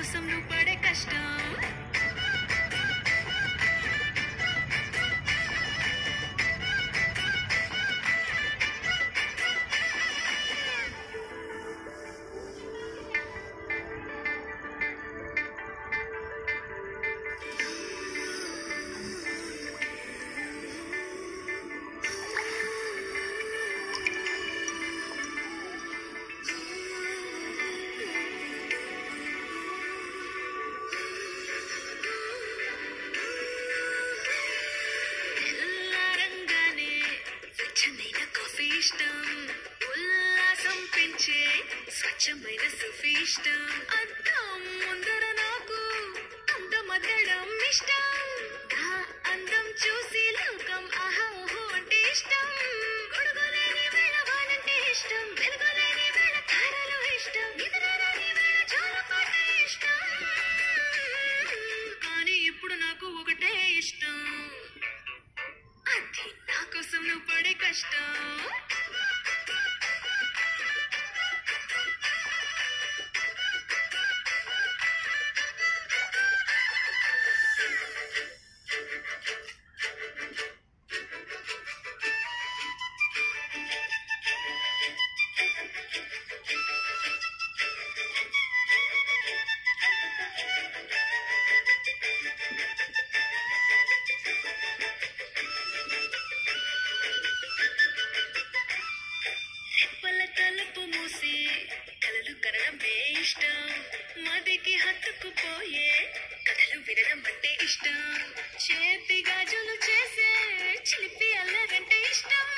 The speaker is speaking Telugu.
కోసం నువ్వు పడే కష్టం ఇష్టం ఉల్లాసం పెంచే స్వచ్ఛమైన సుఫీ ఇష్టం అద్దం ముందర నాకు అందమద్దడం ఇష్టం నా అందం చూసి లోకం ఆహోహో అంటే ఇష్టం గొడుగులేని వేళ వానంటే ఇష్టం వెలుగులేని వేళ తారలు ఇష్టం నిద్రలేని వేళ జోలపాట ఇష్టం కానీ ఇప్పుడు నాకు ఒకటే ఇష్టం అది నా కోసం నువ్వు పడే కష్టం తలుపు మూసి కలలు కనడమే ఇష్టం మదికి హత్తుకుపోయే కథలు వినడం అంటే ఇష్టం చేతి గాజులు చేసే చిలిపి అల్లరంటే ఇష్టం